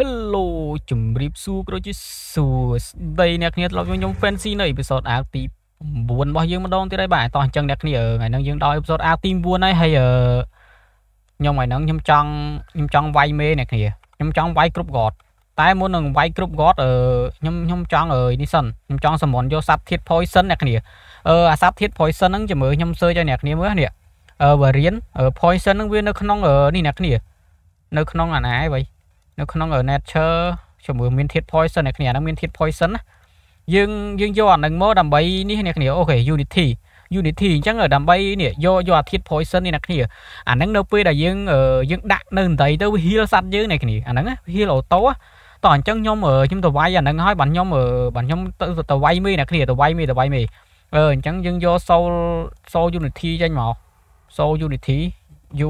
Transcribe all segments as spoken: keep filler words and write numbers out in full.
Hello ជំរាបសួរគ្រូជាសួស្ដីអ្នកគ្នាធ្លាប់ខ្ញុំ Fancy នៅ episode arc ទី9របស់យើងម្ដងទៀតហើយបាទតោះអញ្ចឹងអ្នកគ្នាថ្ងៃហ្នឹងយើងដល់ episode arc ទី9ហើយហើយខ្ញុំថ្ងៃហ្នឹងខ្ញុំចង់ខ្ញុំចង់វាយមេអ្នកគ្នាខ្ញុំចង់វាយគ្រប់ god តែមុននឹងវាយគ្រប់ god ខ្ញុំខ្ញុំចង់នេះសិនខ្ញុំចង់សមុនយកសត្វធាតុ poison អ្នកគ្នាអឺអាសត្វធាតុ poison ហ្នឹងចាំមើលខ្ញុំ search ឲ្យអ្នកគ្នាមើលនេះអឺ variant poison ហ្នឹងវានៅក្នុងនេះអ្នកគ្នានៅក្នុងអាណាឯងវិញនៅក្នុង nature ជាមួយមានធាតុ poison អ្នកគ្នាហ្នឹងមានធាតុ poison ណាយើងយើងយកអាហ្នឹងមកដើម្បីនេះអ្នកគ្នាអូខេ unity unity អញ្ចឹងដើម្បីនេះយកយកអាធាតុ poison នេះអ្នកគ្នាអាហ្នឹងនៅពេលដែលយើងយើងដាក់នៅដីទៅវា heal សត្វយើងអ្នកគ្នាអាហ្នឹង heal auto តោះអញ្ចឹងខ្ញុំខ្ញុំទៅវាយអាហ្នឹងហើយបាទខ្ញុំបាទខ្ញុំទៅទៅវាយមេអ្នកគ្នាទៅវាយមេទៅវាយមេអឺអញ្ចឹងយើងយក soul soul unity ចេញមក soul unity u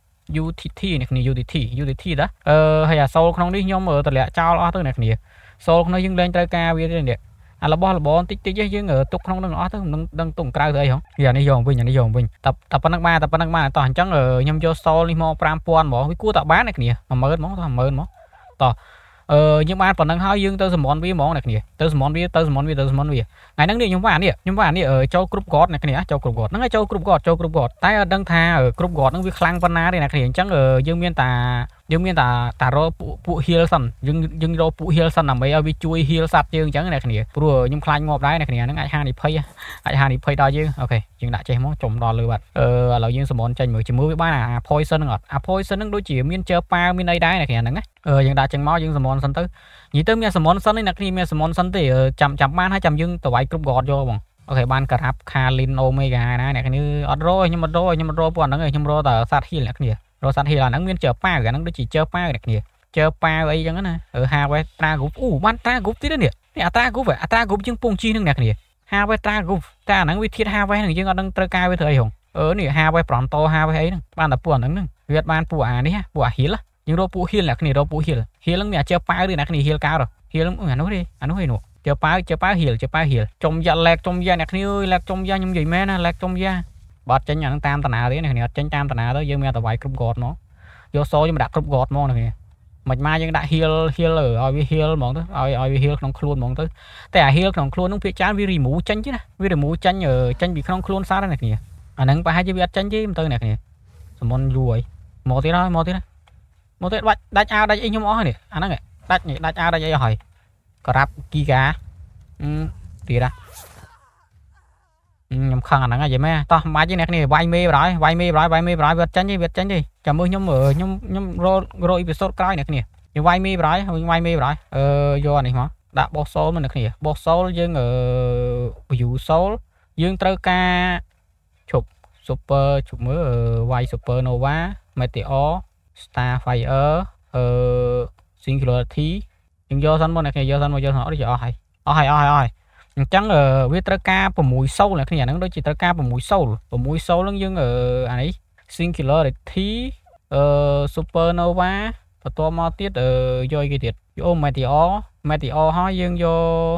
UTT អ្នកគ្នា UTT UTT ដែរអឺហើយអា soul ក្នុងនេះខ្ញុំតម្លាក់ចោលអស់ទៅអ្នកគ្នា soul ក្នុងយើងលែងត្រូវការវាទេនេះអារបស់របរបន្តិចតិចយើងទុកក្នុងនឹងអស់ទៅមិនដឹងទុកក្រៅទៅអីហ៎អានេះយកវិញអានេះយកវិញតែតែប៉ុណ្្នឹងបានតែប៉ុណ្្នឹងបានតោះអញ្ចឹងខ្ញុំយក soul នេះមក5000ហ្មងវាគួរតែបានអ្នកគ្នា10000ហ្មងតោះ10000ហ្មងតោះអឺយើងបានប៉ុណ្្នឹងហើយយើងទៅសមនវាហ្មងអ្នកគ្នាទៅសមនវាទៅសមនវាទៅសមនវាថ្ងៃហ្នឹងនេះខ្ញុំว่าនេះខ្ញុំว่าនេះចូលគ្រប់ god អ្នកគ្នាចូលគ្រប់ god ហ្នឹងហើយចូលគ្រប់ god ចូលគ្រប់ god តែអត់ដឹងថាគ្រប់ god ហ្នឹងវាខ្លាំងប៉ុណ្ណាទេអ្នកគ្នាអញ្ចឹងយើងមានតាយើងមានតាតារពួក heal សិនយើងយើងរកពួក heal សិនដើម្បីឲ្យវាជួយ heal សត្វយើងអញ្ចឹងអ្នកគ្នាព្រោះខ្ញុំខ្លាចងាប់ដែរអ្នកគ្នាហ្នឹងអាចហានិភ័យអាចហានិភ័យដល់យើងអូខេយើងដាក់ចេះមកចំដល់លើបាត់អឺឥឡូវយើងសមនចេញមើលជាមួយវាបានអា poison ហ្នឹងអត់អា poison ហ្នឹងដូចជាមានជើប៉ាមានអីដែរអ្នកគ្នាហ្នឹងអឺយើងដាក់ចេញមកយើងសមនសិនទៅនិយាយទៅមានសមនសិននេះអ្នកគ្នាមានសមនសិនទេចាំចាំបានហើយចាំយើងទៅវាយគ្រប់ god យកបងអូខេបានការ៉ាប់ Kalin Omega ណាអ្នកគ្នាអត់រកខ្ញុំអត់រកខ្ញុំអត់រកពួកហ្នឹងខ្ញុំរកតែសត្វ heal អ្នកគ្នារកសត្វ heal អាហ្នឹងមានជើប៉ាអាហ្នឹងដូចជាជើប៉ាអ្នកគ្នាជើប៉ាអីចឹងណាអឺ Harvest Tra Group អូបាន Tra Group ទៀតនេះនេះអា Tra Group អា Tra Group ជាងពងជីហ្នឹងអ្នកគ្នា Harvest Tra Group តែអាហ្នឹងវាធាតុ Harvest ហ្នឹងយើងអត់ដឹងត្រូវការវាធ្វើអីហងអឺនេះ Harvest Pronto Harvest អីហ្នឹងបានតែពួកអាហ្នឹងហ្នឹងវាបានពួកអានេះពួកអា heal យើងរកពួក heal អ្នកគ្នារកពួក heal heal ហ្នឹងមានអាជើប៉ាទេអ្នកគ្នា heal កោត heal អានោះទេអានោះឯនោះជើប៉ាជើប៉ា heal ជើប៉ា heal ចំយ៉ាលែកចំយ៉ាអ្នកគ្នាអើយលែកចំយ៉ាខ្ញុំនិយាយមែនណាលែកចំយ៉ាបាត់ចេញអាហ្នឹងតាមតាណាទេអ្នកគ្នាអត់ចេញតាមតាណាទៅយើងមានតែវាយគ្រប់ god មកយកសូយើងដាក់គ្រប់ god មកអ្នកគ្នាមិនមកយើងដាក់ heal heal ឲ្យវា heal ហ្មងទៅឲ្យឲ្យវា heal ក្នុងខ្លួនហ្មងទៅតែអា heal ក្នុងខ្លួនហ្នឹងភាគច្រើនវា remove ចេញទេណាវា remove ចេញចេញពីក្នុងខ្លួនសត្វហ្នឹងអ្នកគ្នាអាហ្នឹងប្រហែលជាវាអត់ចេញទេមិនទៅអ្នកគ្នាសមុនយូរហើយមកទៀតហើយមកទៀតមកទៀតដាច់ដាច់អាវដាច់អីខ្ញុំអស់ហើយនេះអាហ្នឹងដាច់ដាច់អាវដាច់អីអស់ហើយក្រាប់គីកាអឺទៀតណាខ្ញុំខឹងអាហ្នឹងហើយយីមែនតោះមិនបាច់ទេអ្នកគ្នាវាយមេបរហើយវាយមេបរហើយវាយមេបរហើយវាអត់ចាញ់ទេវាអត់ចាញ់ទេចាំមើលខ្ញុំខ្ញុំខ្ញុំរករកអ៊ីពីសូតក្រោយអ្នកគ្នាយើងវាយមេបរហើយវិញវាយមេបរហើយអឺយកអានេះមកដាក់បោះសូលមកអ្នកគ្នាបោះសូលយើងអឺ view soul យើងត្រូវការជប់ super ជប់មើលវាយ supernova meteor starfire អឺ singularity យើងយកសិនមកអ្នកគ្នាយកសិនមកយកសិនអត់ទេអស់ហើយអស់ហើយអស់ហើយអស់ហើយអញ្ចឹងវាត្រូវការ6 soul អ្នកគ្នាហ្នឹងដូចជាត្រូវការ6 soul 6 soul ហ្នឹងយើងអានេះ singularity អឺ supernova បន្ទាប់មកទៀតយកអីគេទៀតយក meteor meteor ហើយយើងយក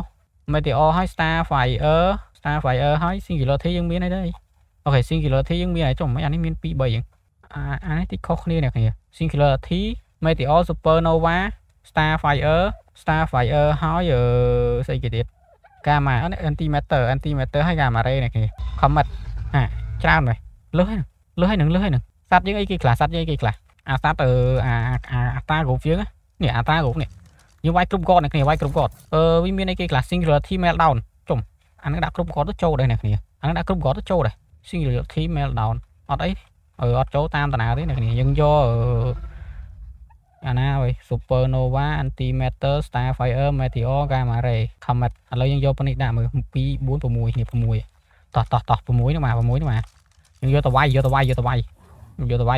meteor ហើយ starfire starfire ហើយ singularity យើងមានអីដែរអូខេ singularity យើងមានអីចុះមិនអានេះមាន2 3យ៉ាងអាអានេះតិចខុសគ្នាអ្នកគ្នា singularity meteor supernova starfire starfire ហើយអឺស្អីគេទៀត gamma antimatter antimatter ហើយ gamma ray នេះគេ comet ហាច្រើនហើយលើសហើយលើសហើយនឹងលើសហើយនឹងសត្វយើងអីគេខ្លះសត្វយើងអីគេខ្លះអាសត្វអឺអាអាតា group យើងនេះអាតា group នេះយើងវាយគ្រប់ god នេះគ្នាវាយគ្រប់ god អឺវាមានអីគេខ្លះ singularity meltdown ចុំអានឹងដាក់គ្រប់ god ទៅចូលដែរនេះគ្នាអានឹងដាក់គ្រប់ god ទៅចូលដែរ singularity meltdown អត់អីអឺអត់ចូលតាមតាណាទេនេះគ្នាយើងយកអាណាវិញ supernova antimatter starfire meteor gamma ray comet ឥឡូវយើងយកប៉ុណ្នេះដាក់មើល2 4 6នេះ6តោះតោះតោះ6នេះមក6នេះមកយើងយកទៅវាយយកទៅវាយយកទៅវាយយកទៅវាយ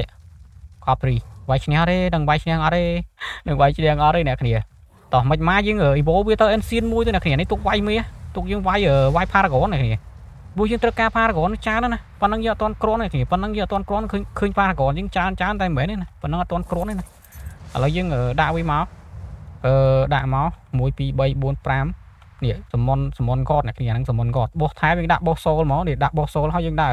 copy វាយឈ្នះទេដឹងវាយឈ្នះអត់ទេនឹងវាយឈ្នះអត់ទេអ្នកគ្នាតោះមិនមកយើង evo វាទៅ ancient មួយទៅអ្នកគ្នានេះទុកវាយមេទុកយើងវាយវាយ paragon អ្នកគ្នាព្រោះយើងត្រូវការ paragon ច្រើនណាស់ប៉ុណ្ណឹងយើងអត់ទាន់គ្រាន់ទេគ្នាប៉ុណ្ណឹងយើងអត់ទាន់គ្រាន់ឃើញឃើញ paragon យើងច្រើនច្រើនតែមិនមែនទេណាប៉ុណ្ណឹងអត់ទាន់គ្រាន់ទេណាឥឡូវយើងដាក់វាមកអឺដាក់មក1 2 3 4 5នេះសមនសមនកតអ្នកគ្នាហ្នឹងសមនកតបោះថែមយើងដាក់បោះសូលមកនេះដាក់បោះសូលហើយយើងដាក់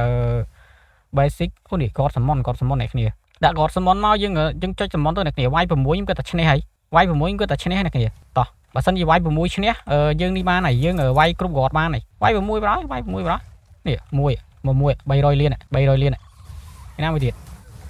basic អូនេះកតសមនកតសមនអ្នកគ្នាដាក់កតសមនមកយើងយើងចុចសមនទៅអ្នកគ្នាវាយ6ខ្ញុំគាត់តែឈ្នះហើយវាយ6គាត់តែឈ្នះអ្នកគ្នាតោះបើសិនជាវាយ6ឈ្នះយើងនេះបានហើយយើងវាយគ្រប់គាត់បានហើយវាយ6ប្រហែលវាយ6ប្រហែលនេះមួយមួយ300លាន300លានណាមួយទៀត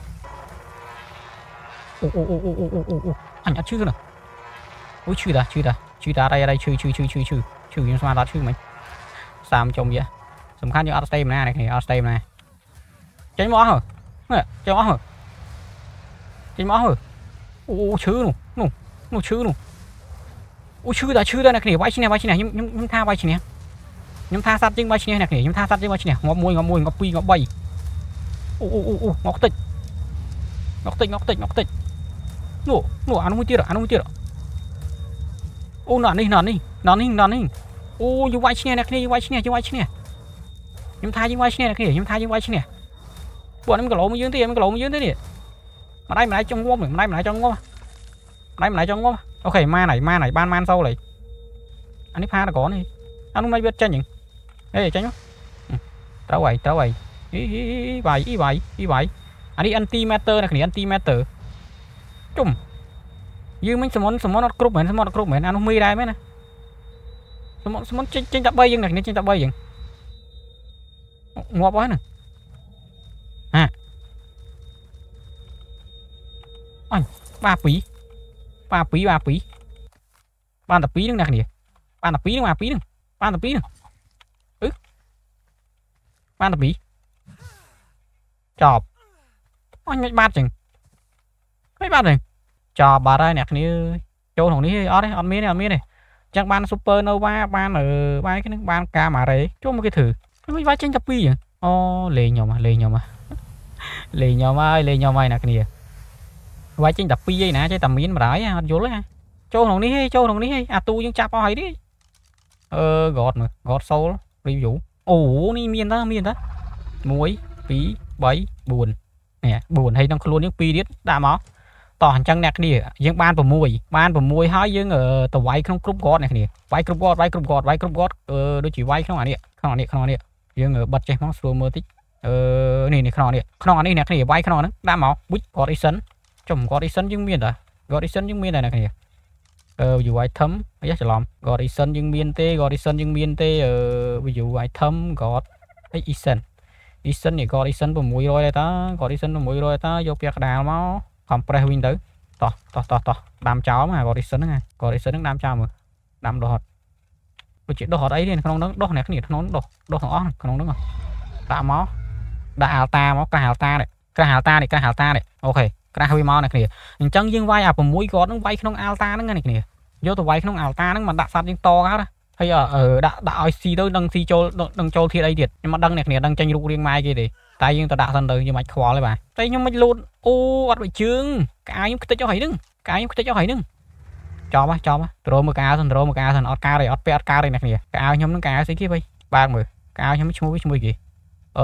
អូអូអូអូអូអូអូអញអត់ឈឺណាអូឈឺតាឈឺតាឈឺតាអីអីឈឺឈឺឈឺឈឺឈឺឈឺយើងស្មានអត់ឈឺមិនសាមចំវាសំខាន់យើងអត់ស្ទេមណានេះអត់ស្ទេមណាចេញមកអស់ហើយចេញមកអស់ហើយចេញមកអស់ហើយអូឈឺនោះនោះនោះឈឺនោះអូឈឺតាឈឺតាអ្នកគ្នាវាយឈ្នះវាយឈ្នះខ្ញុំខ្ញុំខ្ញុំថាវាយឈ្នះខ្ញុំថាសัตว์ជាងវាយឈ្នះអ្នកគ្នាខ្ញុំថាសัตว์ជាងវាយឈ្នះងាប់មួយងាប់មួយងាប់ពីរងាប់បីអូអូអូអូមកតិចមកតិចមកតិចមកតិចនោះនោះអានោះមួយទៀតអានោះមួយទៀតអូណ៎នេះណ៎នេះណ៎នេះណ៎នេះអូយើងវាយឈ្នះអ្នកគ្នាយើងវាយឈ្នះយើងវាយឈ្នះខ្ញុំថាយើងវាយឈ្នះអ្នកគ្នាខ្ញុំថាយើងវាយឈ្នះពួកនេះមិនគីឡូមកយើងទេមិនគីឡូមកយើងទេនេះម្ដាយម្ដាយចង់ងាប់ម្ដាយម្ដាយចង់ងាប់ម្ដាយម្ដាយចង់ងាប់អូខេម៉ានហើយម៉ានហើយបានម៉ានសូលហើយអានេះផាតកននេះអានោះមិនវាចាញ់ហ្នឹងហេចាញ់មកត្រូវហើយត្រូវហើយអីវាយអីវាយអីវាយអានេះ anti matter អ្នកគ្នា anti matter ជុំយើងមិនសមនសមនអត់គ្រប់មែនសមនអត់គ្រប់មែនអានោះមីដែរមែនណាសមនសមនចេញចេញតែ3យើងអ្នកគ្នាចេញតែ3យើងងាប់ហើយណាហាអញបាពីបាពីបាពីបានតែ2ហ្នឹងអ្នកគ្នាបានតែ2ហ្នឹងបាពីហ្នឹងបានតែ2ហ្នឹងអឺបានតែ2ចប់អញមិនបាត់ចឹងមិនបាត់ទេចប់បាត់ហើយអ្នកគ្នាចូលក្នុងនេះអត់ទេអត់មានទេអត់មានទេចឹងបាន super nova បានអឺបាយគ្នាបានកាម៉ារ៉េចូលមកគេធ្វើមិនវាយចេញតែ2ចឹងអូលេងខ្ញុំលេងខ្ញុំលេងខ្ញុំហើយលេងខ្ញុំហើយអ្នកគ្នាវាយចេញតែ2ឯណាចេះតែមានបារាយអត់យល់ទេចូលក្នុងនេះចូលក្នុងនេះអាទូយើងចាប់អស់ហើយនេះអឺ god មើល god soul review អូនេះមានតើមានតើ1 2 3 4នេះ4ហើយក្នុងខ្លួនយើង2ទៀតដាក់មកតោះអញ្ចឹងអ្នកគ្នាយើងបាន6បាន6ហើយយើងទៅវាយក្នុងគ្រប់ god អ្នកគ្នាវាយគ្រប់ god វាយគ្រប់ god វាយគ្រប់ god អឺដូចជាវាយក្នុងអានេះក្នុងអានេះក្នុងអានេះយើងបិទចេះមកស្រួលមើលតិចអឺនេះនេះក្នុងអានេះក្នុងអានេះអ្នកគ្នាវាយក្នុងហ្នឹងដាក់មក which god ison ចំ god ison យើងមានតើ god ison យើងមានតែអ្នកគ្នាអឺ view item អាយ៉ាច្រឡំ god ison យើងមានទេ god ison យើងមានទេអឺ view item god ison ison នេះ god ison 600ដែរតា god ison 600តាយកពាក់កដាលមក compress វិញទៅតោះតោះតោះតោះដាំចោលមក god ison ហ្នឹង god ison ហ្នឹងដាំចោលមើលដាំដោះអត់ដូចជាដោះអត់អីទេក្នុងហ្នឹងដោះអ្នកគ្នាក្នុងដោះដោះទាំងអស់ក្នុងហ្នឹងដាក់មកដាក់ alta មកក្រាស់ alta នេះក្រាស់ alta នេះក្រាស់ alta នេះអូខេក្រាស់វាមកអ្នកគ្នាអញ្ចឹងយើងវាយអា6គាត់ហ្នឹងវាយក្នុង alta ហ្នឹងអ្នកគ្នាយកទៅវាយក្នុង alta ហ្នឹងមកដាក់សัตว์យើងតកើតហើយអឺដាក់ដាក់ឲ្យស៊ីទៅនឹងស៊ីចូលនឹងចូលធាតអីទៀតខ្ញុំមិនដឹងអ្នកគ្នាដឹងចេញរូបរាងម៉ែគេទេតែយើងទៅដាក់សិនទៅយើងមិនខ្វល់ទេបាទតែខ្ញុំមិនលូតអូអត់បើជើងក្អាខ្ញុំខ្ទេចអស់ហើយហ្នឹងក្អាខ្ញុំខ្ទេចអស់ហើយហ្នឹងចប់ហ៎ចប់ហ៎ត្រោមកក្អាសិនត្រោមកក្អាសិនអត់ការទេអត់ពាក់អត់ការទេអ្នកគ្នាក្អាខ្ញុំហ្នឹងក្អាស្អីគេវិញបើកមើលក្អាខ្ញុំឈ្មោះឈ្មោះគេអឺ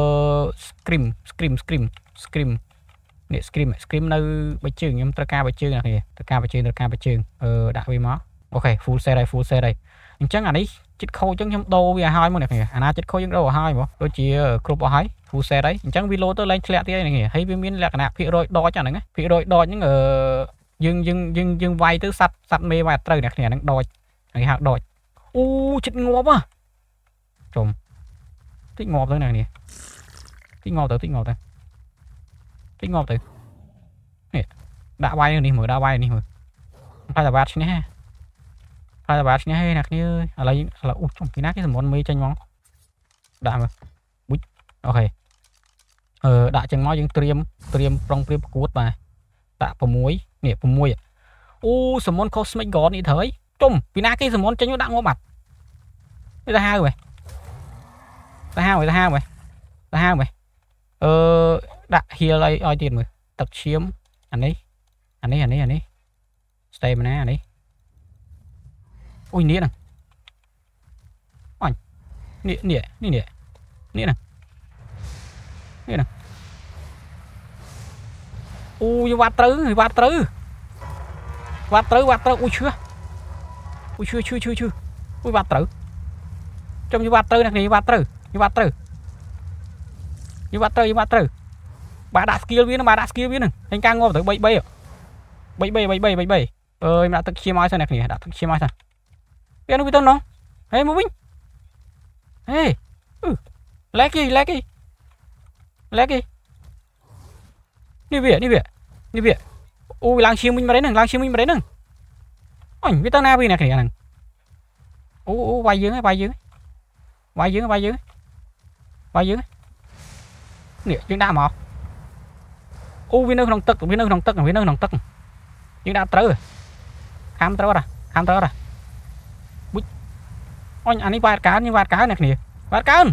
scream scream scream scream នេះ scream scream នៅបិជើងខ្ញុំត្រូវការបិជើងអ្នកគ្នាត្រូវការបិជើងត្រូវការបិជើងអឺដាក់វាមកអូខេ full set ហើយ full set ហើយអញ្ចឹងអានេះចិត្តខូចអញ្ចឹងខ្ញុំដូរវាឲ្យហើយមកអ្នកគ្នាអាណាចិត្តខូចយើងដូរឲ្យហើយមកដូចជាគ្រប់អស់ហើយ full set ហើយអញ្ចឹងវាលោទៅឡើងធ្លាក់ទៀតហ្នឹងហើយវាមានលក្ខណៈភាគរយដចអាហ្នឹងភាគរយដចហ្នឹងអឺយើងយើងយើងយើងវាយទៅសัตว์សัตว์មេវាយអត់ត្រូវអ្នកគ្នាហ្នឹងដចគេហៅដចអូចិត្តងាប់ហ៎ចុំតិចងាប់ទៅអ្នកគ្នាតិចងាប់ទៅតិចងាប់ទៅតិចងាប់ទៅនេះដាក់វាយនេះមើលដាក់វាយនេះមើលផ្លែតាវ៉ាត់ឈ្នះផ្លែតាវ៉ាត់ឈ្នះហេអ្នកគ្នាឥឡូវឥឡូវអូចុំពីណាគេសម្បនមេចេញមកដាក់មើលបុចអូខេអឺដាក់ចឹងមកយើងត្រៀមត្រៀមប្រុងព្រៀបប្រកួតបាទដាក់6នេះ6អូសម្បន cosmic god នេះត្រូវចុំពីណាគេសម្បនចេញមកដាក់ងាប់បាត់វាទៅហៅហ៎ទៅហៅទៅហៅហ៎ទៅហៅហ៎អឺដាក់ heal ឲ្យឲ្យទៀតមើលទឹកឈាមអានេះអានេះអានេះអានេះ stamina អានេះអូយនេះហ្នឹងអញនេះនេះនេះនេះនេះហ្នឹងនេះហ្នឹងអូយវ៉ាត់ត្រូវវ៉ាត់ត្រូវវ៉ាត់ត្រូវវ៉ាត់ត្រូវអូយឈឺអូយឈឺឈឺឈឺឈឺអូយវ៉ាត់ត្រូវចំយវ៉ាត់ត្រូវអ្នកនេះវ៉ាត់ត្រូវយវ៉ាត់ត្រូវយវ៉ាត់ត្រូវយវ៉ាត់ត្រូវបាទដាក់ skill វានឹងបាទដាក់ skill វានឹងហើយការងាប់ទៅ3 3 3 3 3 3 3 ơi đã tức chia mai sao này kìa đã tức chia mai sao biết nó biết tên nó hey mua binh hey ừ lé kì lé kì lé kì đi về đi về đi về ui lang chiêm minh mà đấy nè lang chiêm minh mà đấy nè ôi biết tên nào vì này kìa nè ui ui bay dưới bay dưới bay dưới bay dưới bay dưới nè chúng ta mò ui viên nước không tức viên nước không tức viên nước không tức chúng ta tới khám tới rồi khám tới rồi ôi anh ấy vạt cá như vạt cá này kìa vạt cá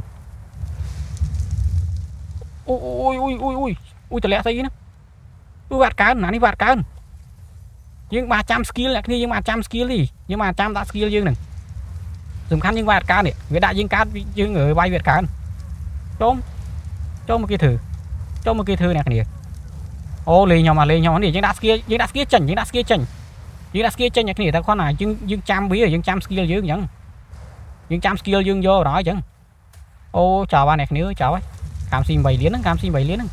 ui ui ui ui ui ui lẹ gì nữa ui vạt cá anh ấy vạt cá nhưng ba trăm skill này nhưng mà trăm skill đi nhưng mà trăm đã skill dương này dùng khăn nhưng vạt cá này người đại dương cá dương người bay việt cá trốn cho một cái thử cho một cái thử này kìa ô lì nhau mà lì nhau này những đá skill những đá skill chỉnh những đá skill chỉnh những đá skill chỉnh này kìa ta con này dương dương trăm bí rồi dương trăm skill dương nhẫn dương trăm skill dương vô đó chứ ô chào ba này nữa chào ấy cam xin bảy liến cam xin bảy liến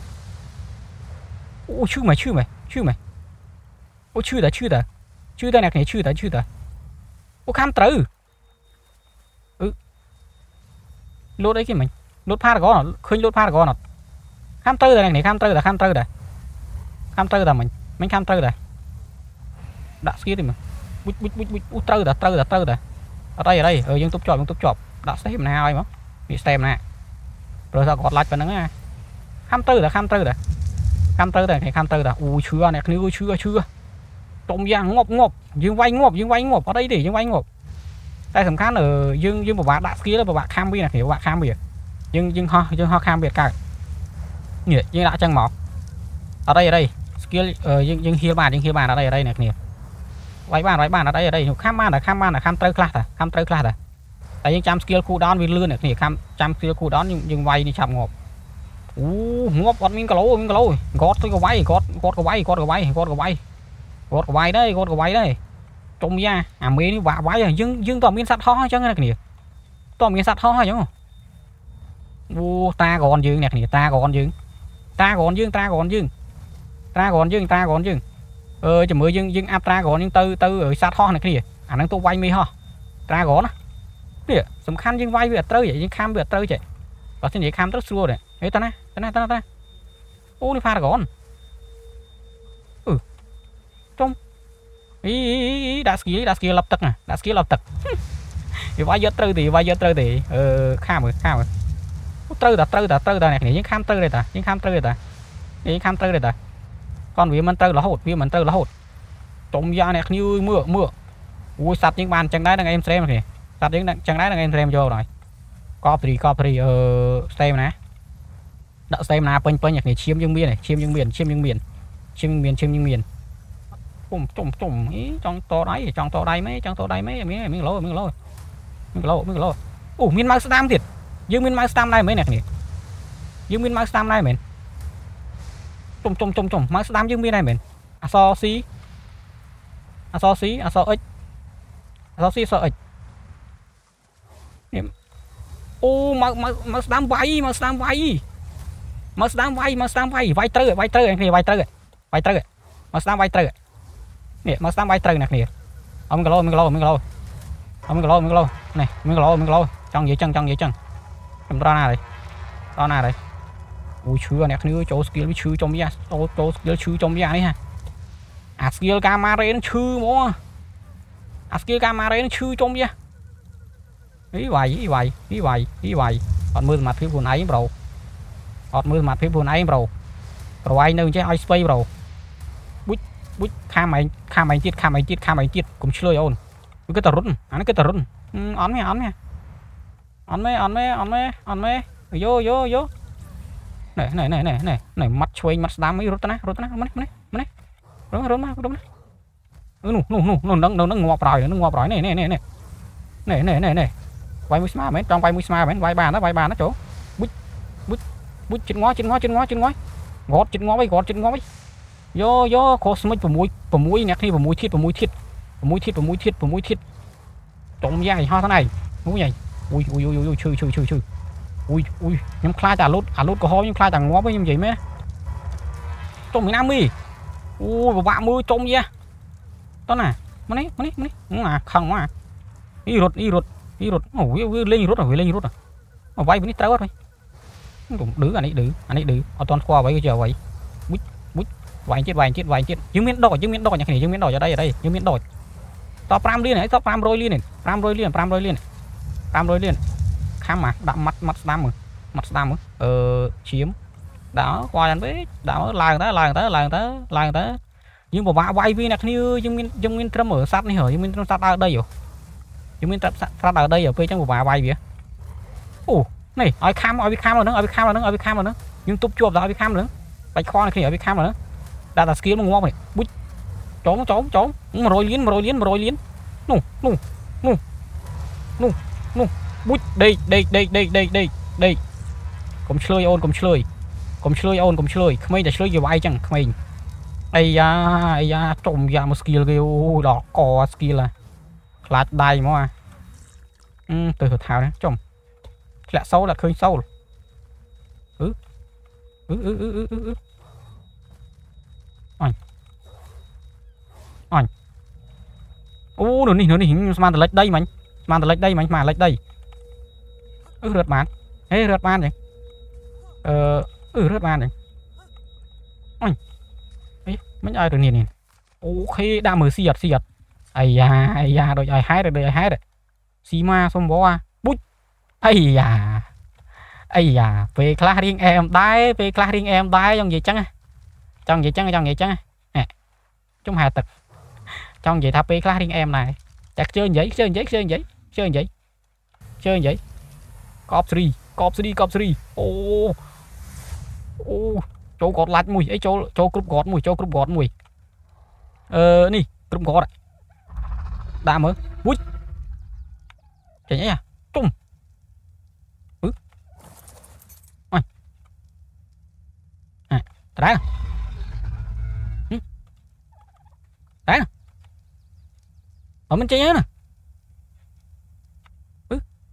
ô chứ mày chứ mày chứ mày ô chứ đã chứ đã chứ ta này này chứ đã chứ đã ô cam tử ừ lốt đấy kìa mình lốt pha có nó khơi lốt pha có nó cam tư này này cam tư là cam tư này cam tư là mình mình cam tư này đã skill thì mà bút bút bút bút tư đã tư đã tư đã ở đây ở đây ở dương túc chọn dương túc chọn đã xem nào ai mà bị xem nè rồi sao gọt lại phần nữa nha khám tư là khám tư là khám tư này khám tư là ui chưa này nếu chưa chưa trộm vàng ngộp ngộp dương vay ngộp dương vay ngộp ở đây để dương vay ngộp đây sầm khán ở dương dương một bạn đã kia là một bạn kham bi này hiểu bạn kham biệt dương dương ho dương ho kham biệt cả nhỉ dương đã chân mỏ ở đây ở đây skill ở dương dương hiên bàn dương hiên bàn ở đây ở đây này nè vay bàn vay bàn ở đây ở đây kham man là kham man là kham tư class à kham tư class à tại những trăm skill cooldown vì lươn này thì kham trăm skill cooldown nhưng nhưng vay đi chậm ngộp ú ngộp con mình cả lỗ mình cả lỗ gót tôi có vay gót gót có vay gót có vay gót có vay gót có vay đấy gót có vay đấy trông ra à mấy nó vạ vay dương dương toàn miếng sắt ho chứ này kìa toàn miếng sắt ho chứ không u ta còn dương này kìa ta còn dương ta còn dương ta còn dương ta còn dương ta còn dương ơi chỉ mới dương dương áp ta còn nhưng tư tư ở sắt ho này kìa à năng tôi vay mi ho ta còn á kìa sầm khăn dương vay việc tới vậy dương kham việc tới vậy và xin vậy kham rất xua này ấy ta nè ta nè ta ta ô đi pha là còn ừ trong ý đã skill đã skill lập tức nè đã skill lập tức thì vay giờ tới thì vay giờ tới thì ờ kham rồi kham rồi tới đã tới đã tới này những kham tới đây ta những kham tới đây ta những kham tới đây ta còn vì mình tới là hột vì mình tới là hột trong da này như mưa mưa ui sạch những bàn chẳng đáy đang em xem kìa sạch những chẳng đáy đang em xem vô rồi copy copy ờ xem nè đợi xem nào pin pin nhạc này chiêm dương miền này chiêm dương miền chiêm dương miền chiêm dương miền chiêm dương miền chùm chùm chùm ý trong to đấy trong to đây mấy trong to đây mấy miếng miếng lỗ miếng lỗ miếng lỗ miếng lỗ ủ miếng mai stam thiệt dương miếng mai stam này mấy nè kìa dương miếng mai stam này mình chùm chùm chùm chùm mai stam dương miền này mình à so xí à so xí à so x à so xí so x ô mà mà mà stam vay mà stam vay mà stam vay mà stam vay vay tới vay tới này vay tới vay tới mà stam vay tới nè mà stam vay tới nè nè ông cái lô mình cái lô mình cái lô ông cái lô mình cái lô này mình cái lô mình cái lô trong dưới chân trong dưới chân em ra này ra này đây ui chưa nè nữa chỗ skill với chưa trong da chỗ chỗ skill chưa trong da đấy ha à skill camera nó chưa mua à skill camera nó chưa trong da ý vậy ý vậy ý vậy ý vậy còn mưa mặt phía buồn ấy bro còn mưa mặt phía buồn ấy bro rồi anh nương chứ ai space bro bút bút kham mày kham mày chết kham mày chết kham mày chết cũng chơi ôn cái tờ run anh cái tờ run ón mày ón mày ón mày ón mày ón mày ón mày vô vô vô này này này này này này mắt chơi mắt đám mấy rút na rút na mấy mấy mấy đúng đúng đúng đúng ừ nụ nụ nụ nụ nó nó ngọt rồi nó ngọt rồi này này này này này này này này quay mũi smart mấy trong quay mũi smart mấy quay bàn nó quay bàn nó chỗ bút bút bút chín ngó chín ngó chín ngó chín ngó gọt chín ngó mấy gọt chín ngó mấy vô vô cosmic của mũi của mũi nhạc thi của mũi thiết của mũi thiết của mũi thiết của mũi thiết của mũi thiết trộm dài ho thế này mũi này ui ui ui ui chư chư chư chư ui ui nhưng khai trả lốt à lốt có ho nhưng khai trả ngó với như vậy mấy trộm miền Nam mi ui bà bạn mưa trộm nha đó nè មកនេះមកនេះមកនេះអាខឹងមកអ៊ីរត់អ៊ីរត់អ៊ីរត់អូវាលេងរត់វាលេងរត់មកវាយនេះត្រូវអត់វិញឌឺអានេះឌឺអានេះឌឺអត់តន់ស្គាល់អ្វីក៏ជាអ្វីបុចបុចវាយទៀតវាយទៀតវាយទៀតយើងមានដកយើងមានដកអ្នកគ្នាយើងមានដកអីអីយើងមានដកត5លានហើយត500លាន500លាន500លាន500លានខំមកដាក់មាត់មាត់ស្ដាំមើលមាត់ស្ដាំមើលអឺឈាមដាក់ខ្វាយអានវិញដាក់ឡើងទៅឡើងទៅឡើងទៅឡើងទៅយើងពិបាកវាយវាអ្នកគ្នាយើងមានយើងមានត្រឹមសัตว์នេះហ៎យើងមានត្រឹមសัตว์ដើរដីហ៎យើងមានសัตว์ដើរដីហ៎ពេលអញ្ចឹងពិបាកវាយវាអូនេះឲ្យខំឲ្យវាខំឡើងហ្នឹងឲ្យវាខំឡើងហ្នឹងឲ្យវាខំឡើងហ្នឹងយើងទប់ជាប់ដល់ឲ្យវាខំឡើងបាច់ខ្វល់គ្នាឲ្យវាខំឡើងហ្នឹងដាក់តែ skill មកងាប់នេះបុចចោមចោមចោម100លាន100លាន100លាននោះនោះនោះនោះនោះបុចដេកដេកដេកដេកដេកដេកដេកកុំឆ្លើយអូនកុំឆ្លើយកុំឆ្លើយអូនកុំឆ្លើយក្មេងតែឆ្លើយគេវាយចឹងក្មេងអាយ៉ាអាយ៉ាចុំយ៉ាមក skill គេអូដល់ក skill ហ่ะខ្លាចដៃហ្មងអាអឺទៅទៅថៅនេះចុំធ្លាក់សូលដាក់ឃើញសូលអឺអឺអឺអឺអឺអឺអញអញអូនោះនេះនោះនេះស្មានតលិចដីមិញស្មានតលិចដីមិញស្មានលិចដីអឺរត់បានហេរត់បានចឹងអឺអឺរត់បានចឹងអញអីមិញឲ្យទៅនេះនេះអូខេដាក់មើលស៊ីអត់ស៊ីអត់អាយ៉ាអាយ៉ាដូចឲ្យហែតដូចឲ្យហែតស៊ីម៉ាសុំបោអាបុចអាយ៉ាអាយ៉ាពេលខ្លះរៀងអែមដែរពេលខ្លះរៀងអែមដែរចង់និយាយចឹងចង់និយាយចឹងចង់និយាយចឹងហ៎ជុំហែទឹកចង់និយាយថាពេលខ្លះរៀងអែមដែរតែខ្ជិលនិយាយខ្ជិលនិយាយខ្ជិលនិយាយខ្ជិលនិយាយខ្ជិលនិយាយកប់ស្រីកប់ស្រីកប់ស្រីអូអូចូលកត់ឡាច់មួយអីចូលចូលគ្រប់កត់មួយចូលគ្រប់កត់មួយអឺនេះគ្រប់កត់ដាក់មើលវុចចេញអីអាទុំអឺអញអាត្រែហឹត្រែអត់មិនចេញហើយណាអឺ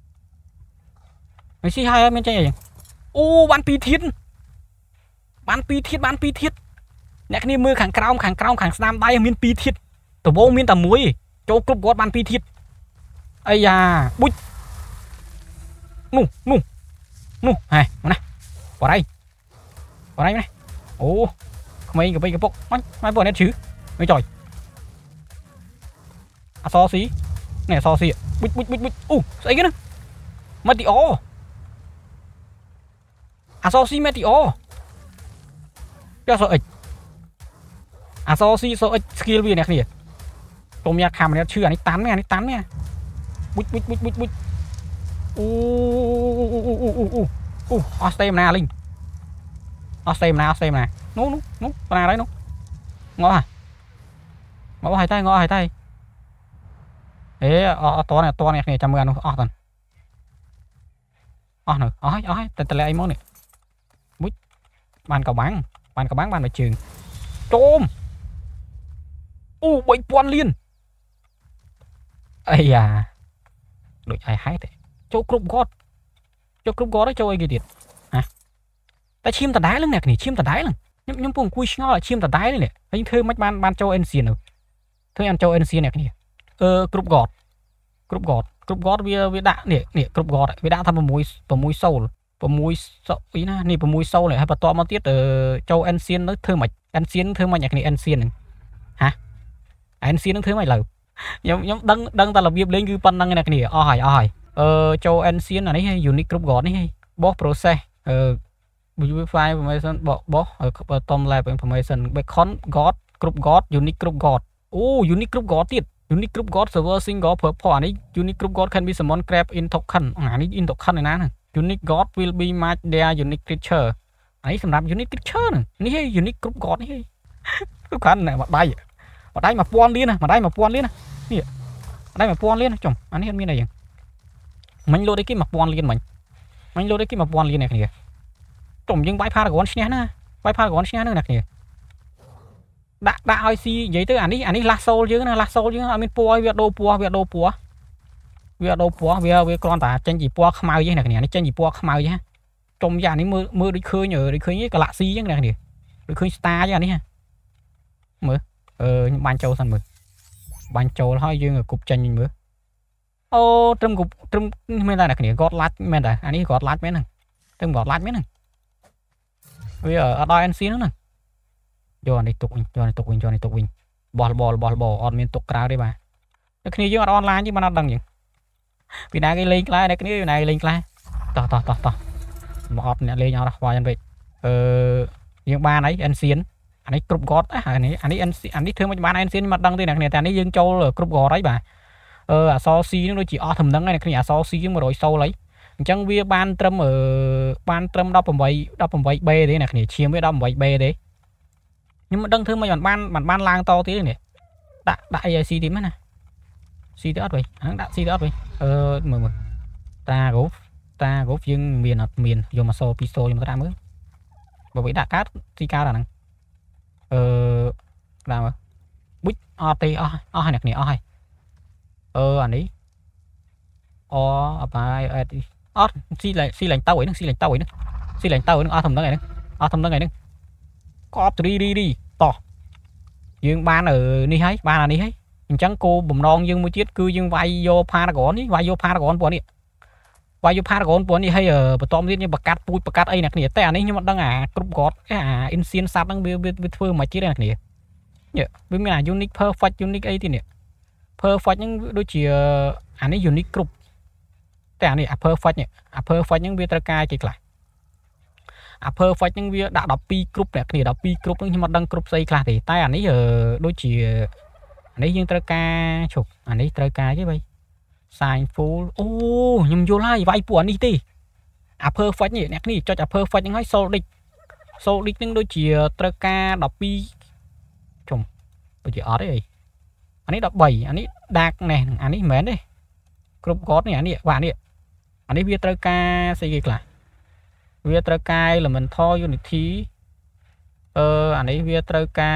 មិនស៊ីហើយមិនចេញអីអូបានពីរធាតបានពីរធាតបានពីរធាតអ្នកគ្នាមើលខាងក្រោមខាងក្រោមខាងស្ដាំដៃមានពីរធាតដំបូងមានតែមួយចូលគ្រប់គាត់បានពីរធាតអាយ៉ាបុចនោះនោះនោះហេមកណាបរៃបរៃណាអូក្មេងកបិកពុកអញមកបងនេះជឺមិនចុយអសស៊ីនេះអសស៊ីបុចបុចបុចបុចអូស្អីគេហ្នឹងម៉ាទីអូអសស៊ីម៉ាទីអូយកសូអិចអសស៊ីសូអិច skill វាអ្នកគ្នាតុំយ៉ាខាំនេះឈឺអានេះតាន់មែនអានេះតាន់មែនបុចបុចបុចបុចបុចអូអូអូអូអូអូអស់ស្ទេមណាលីងអស់ស្ទេមណាអស់ស្ទេមណានោះនោះនោះបណ្ណាហើយនោះងអស់ហ่ะងអស់ហើយតែងអស់ហើយតែអេអត់តនេះអត់តនេះគ្នាចាំមើលអានោះអស់តាន់អស់នៅអស់ហើយអស់ហើយតែតលែអីមកនេះបុចបានកបាំងបានកបាំងបានមកជើងជុំអូបីពាន់លានអាយ៉ាដូចaiហែតចូលគ្រប់គាត់ចូលគ្រប់គាត់ហើយចូលអីគេទៀតហ៎តែឈាមដដែលហ្នឹងអ្នកនេះឈាមដដែលហ្នឹងខ្ញុំខ្ញុំពងអង្គុយឆ្ងល់ឈាមដដែលនេះហើយធ្វើមិនបានបានចូល ancient នោះធ្វើអត់ចូល ancient អ្នកនេះអឺគ្រប់គាត់គ្រប់គាត់គ្រប់គាត់វាវាដាក់នេះនេះគ្រប់គាត់វាដាក់ថា6 6 soul 6 soul អីណានេះ6 soul ហើយបន្ទាប់មកទៀតចូល ancient ទៅធ្វើមិន ancient ធ្វើមិនអ្នកនេះ ancient ហ្នឹងហ៎ ancient នឹងធ្វើមិនឡើយខ្ញុំខ្ញុំដឹងដឹងតែរបៀបលេងគឺប៉ុណ្្នឹងអ្នកគ្នាអស់ហើយអស់ហើយអឺចូល ancient អានេះ unique គ្រប់ god នេះបោះ process អឺ verify information បោះបោះ tom lab information beacon god គ្រប់ god unique គ្រប់ god អូ unique គ្រប់ god ទៀត unique គ្រប់ god server single purpose អានេះ unique គ្រប់ god can be summon grab in token អានេះ in token ឯណាហ្នឹង unique god will be match their unique creature អានេះសម្រាប់ unique creature ហ្នឹងនេះ unique គ្រប់ god នេះគឺកាន់តែមួយដៃមួយដៃ1000លានណាមួយដៃ1000លានណានេះដៃ1000លានចំអានេះអត់មានអីយ៉ាងមិញលោតអីគេ1000លានមិញមិញលោតអីគេ1000លានអ្នកគ្នាចំយើងបាយផារ៉ាហ្គនឈ្នះណាបាយផារ៉ាហ្គនឈ្នះហ្នឹងអ្នកគ្នាដាក់ដាក់ឲ្យស៊ីនិយាយទៅអានេះអានេះឡាស់សូលយើងណាឡាស់សូលយើងអត់មានពណ៌ឲ្យវាដូរពណ៌វាដូរពណ៌វាដូរពណ៌វាវាគ្រាន់តែចេញពីពណ៌ខ្មៅទេអ្នកគ្នានេះចេញពីពណ៌ខ្មៅទេចំយ៉ានេះមើលមើលដូចឃើញដូចឃើញកាឡាក់ស៊ីអញ្ចឹងអ្នកគ្នាដូចឃើញ star អញ្ចឹងអានេះមើលអឺខ្ញុំបាញ់ចូលសិនមើលបាញ់ចូលហើយយើងគប់ចាញ់វិញមើលអូត្រឹមគប់ត្រឹមមានតែអ្នកគ្នាគាត់ឡាច់មែនតែអានេះគាត់ឡាច់មែនហ្នឹងត្រឹមគាត់ឡាច់មែនហ្នឹងវាអត់ដល់ en si ហ្នឹងហ្នឹងយកអានេះទុកវិញយកអានេះទុកវិញយកអានេះទុកវិញបោះបោះបោះបោះអត់មានទុកក្រៅទេបាទតែគ្នាយើងអត់អនឡាញទេបានអត់ដឹងចឹងពីណាគេលេងខ្លាអ្នកគ្នាពីណាគេលេងខ្លាតោះតោះតោះតោះមកអត់អ្នកលេងអត់ខ្វល់យ៉ាងពេកអឺយើងបានហើយ en si អានេះគ្រប់គាត់អានេះអានេះ en si អានេះធ្វើមិនបាន en si មិនដឹងទេអ្នកគ្នាតែនេះយើងចូលគ្រប់គាត់ហើយបាទអឺអស C នឹងដូចជាអស់ដំណឹងហើយអ្នកគ្នាអស C 100សូលហើយអញ្ចឹងវាបានត្រឹមអឺបានត្រឹម18 18B ទេអ្នកគ្នាឈាមវា 18B ទេខ្ញុំមិនដឹងធ្វើមិនបានបានបានឡើងតទៀតនេះដាក់ដាក់ A I C ទីណា C ទៅអត់វិញហ្នឹងដាក់ C ទៅអត់វិញអឺមើលមើលតាកូហ្វតាកូហ្វយើងមានអត់មានយកមកសូពីសូខ្ញុំទៅដាក់មើលបើវិញដាក់កាត់ទីកាត់អាហ្នឹងអឺដាក់មើលបុចអត់ទេអស់អស់ហើយអ្នកគ្នាអស់ហើយអឺអានេះអូអបាយអត់អត់ស៊ីឡើងស៊ីឡើងទៅអីហ្នឹងស៊ីឡើងទៅអីហ្នឹងស៊ីឡើងទៅហ្នឹងអស់ធំហ្នឹងអីហ្នឹងអស់ធំហ្នឹងអីហ្នឹងកប់រីរីរីតោះយើងបានởនេះហើយបានអានេះហើយអញ្ចឹងគោបំណងយើងមួយទៀតគឺយើងវាយយក Paragon នេះវាយយក Paragon ពួកនេះវាយយក Paragon ពួកនេះហើយបន្តទៀតយើងបង្កាត់ពូជបង្កាត់អីអ្នកគ្នាតែអានេះខ្ញុំអត់ដឹងអាគ្រប់គាត់អា Ancient សัตว์ហ្នឹងវាវាធ្វើមិនទៀតអ្នកគ្នាវាមានអា Unique Perfect Unique អីទៀតនេះ Perfect ហ្នឹងដូចជាអានេះ Unique គ្រប់តែអានេះអា Perfect នេះអា Perfect ហ្នឹងវាត្រូវការគេខ្លះអា Perfect ហ្នឹងវាដាក់12គ្រប់អ្នកគ្នា12គ្រប់ហ្នឹងខ្ញុំអត់ដឹងគ្រប់ស្អីខ្លះទេតែអានេះដូចជាអានេះយើងត្រូវការជប់អានេះត្រូវការទេបី Sign full អូខ្ញុំយល់ហើយវាយពួកអានេះទេអា Perfect នេះអ្នកគ្នាចុចអា Perfect ហ្នឹងហើយ Soldic Soldic ហ្នឹងដូចជាត្រូវការ12ជុំដូចជាអត់ទេអីអានេះ13អានេះ Dark នេះអានេះមិនមែនទេគ្រប់កតនេះអានេះបាទនេះអានេះវាត្រូវការស្អីគេខ្លះវាត្រូវការ Elemental Unity អឺអានេះវាត្រូវការ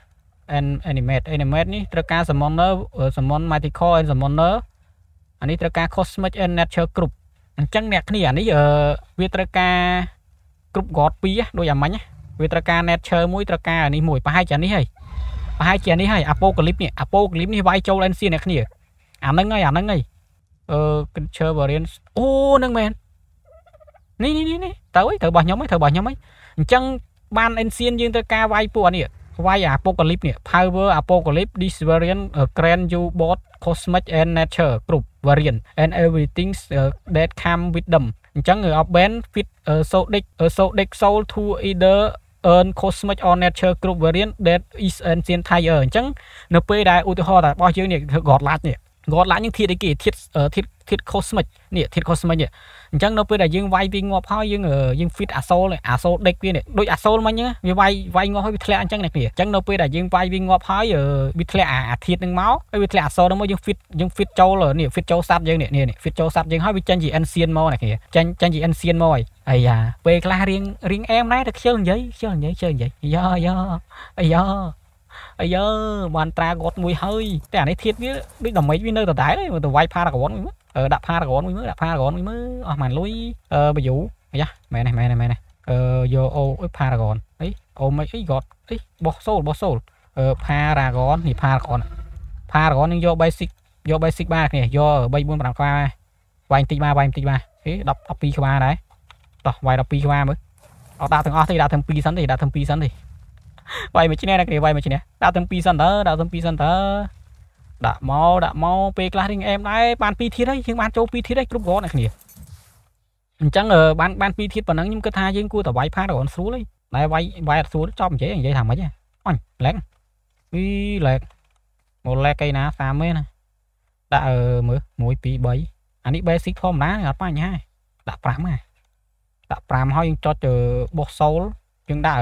Animate Animate នេះត្រូវការ Summoner Summon Mythical and Summoner អានេះត្រូវការ Cosmic and Nature គ្រប់អញ្ចឹងអ្នកគ្នាអានេះអឺវាត្រូវការគ្រប់ God 2ដូចអាមាញ់វាត្រូវការ Nature មួយត្រូវការអានេះមួយប្រហែលជានេះហើយប្រហែលជានេះហើយ Apocalypse នេះ Apocalypse នេះវាយចូល N C អ្នកគ្នាអាហ្នឹងហើយអាហ្នឹងហើយអឺ Creature Variant អូហ្នឹងមែននេះនេះនេះទៅអីទៅរបស់ខ្ញុំហីទៅរបស់ខ្ញុំហីអញ្ចឹងបាន Ancient យើងត្រូវការវាយពួកនេះវាយ Apocalypse នេះ Power Apocalypse this variant uh, grant you both cosmic and nature group variant and everything uh, that come with them អញ្ចឹង Upband fit uh, so deck uh, so deck soul to either earn cosmic or nature group variant that is ancient higher អញ្ចឹងនៅពេលដែលឧទាហរណ៍តែរបស់យើងនេះ God Light នេះ God Light នឹងធាតុអីគេធាតុធាតុធាតុ cosmic នេះធាតុ cosmic នេះអញ្ចឹងនៅពេលដែលយើងវាយវាងាប់ហើយយើងយើង fit អាសូលអាសូល deck វានេះដូចអាសូលមិញហ្នឹងវាវាយវាយងាប់ហើយវាធ្លាក់អញ្ចឹងអ្នកគ្នាអញ្ចឹងនៅពេលដែលយើងវាយវាងាប់ហើយវាធ្លាក់អាធាតុហ្នឹងមកហើយវាធ្លាក់អាសូលហ្នឹងមកយើង fit យើង fit ចូលនេះ fit ចូលសัตว์យើងនេះនេះ fit ចូលសัตว์យើងហើយវាចេញជា ancient មកអ្នកគ្នាចេញចេញជា ancient មកហើយអាយ៉ាពេលខ្លះរៀងរៀងអែមដែរតែខ្ជិលនិយាយខ្ជិលនិយាយខ្ជិលនិយាយយ៉ាយ៉ាអាយ៉ាអាយ៉ាបានត្រាគាត់មួយហើយតែអានេះធាតុវាដូចដល់មិនវានៅដដែលទេទៅវាយ Paragon មួយមើលអឺដាក់ Paragon មួយមើលដាក់ Paragon មួយមើលអស់ម៉ានលុយអឺបាយូអាយ៉ាមែនទេមែនទេមែនទេអឺយកអូ Paragon អីអូមិនអីគាត់អីបោះសូលបោះសូលអឺ Paragon នេះ Paragon Paragon នឹងយក basic យក basic បានគ្នាយក3 4 5ក្បាលវាយបន្តិចមកវាយបន្តិចមកអេ10 12ក្បាលដែរតោះវាយ12ក្បាលមើលអត់ដាក់ទាំងអស់ទេដាក់ទាំង2សិនទេដាក់ទាំង2សិនទេវាយមួយគ្នាអ្នកគ្នាវាយមួយគ្នាដាក់ទាំង2សិនតើដាក់ទាំង2សិនតើដាក់មកដាក់មកពេលខ្លះរៀងអែមដែរបាន2ធាតុហើយយើងបានចូល2ធាតុហើយគ្រប់គ្រាន់អ្នកគ្នាអញ្ចឹងបានបាន2ធាតុប៉ុណ្ណឹងខ្ញុំគិតថាយើងគួរតែវាយ Paragon ស្រួលហើយតែវាយវាយអត់ស្រួលចប់និយាយនិយាយថាម៉េចហ៎អញឡែកអីឡែកមកឡែកឯណាសាមែនណាដាក់មើល1 2 3អានេះ basic ធម្មតាអត់បញ្ហាដាក់5ហ៎ដាក់5ហើយយើងចុចបោះ soul យើងដាក់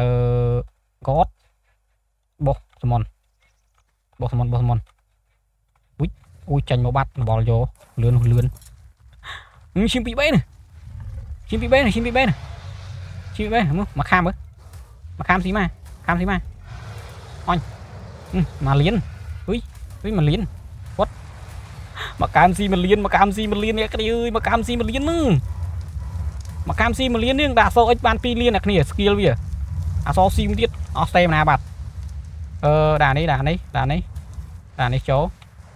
God បោះសមនបោះសមនបោះសមនอุ้ยอุ้ยចាញ់មកបាត់បលយកលឿននោះលឿនឈីមពី3នេះឈីមពី3នេះឈីមពី3នេះឈីមពី3មើលមកខាំមើលមកខាំស៊ីមកខាំស៊ីមកអញមកលៀនอุ้ยอุ้ยមកលៀនវត្តមកខាំស៊ីមកលៀនមកខាំស៊ីមកលៀននេះគ្នាអើយមកខាំស៊ីមកលៀននឹងមកខាំស៊ីមកលៀននេះដាក់ សូអិចបាន2លានអ្នកគ្នា skill វាអសស៊ីមួយទៀតអស់សេមណាបាត់អឺដាក់នេះដាក់នេះដាក់នេះដាក់នេះចូល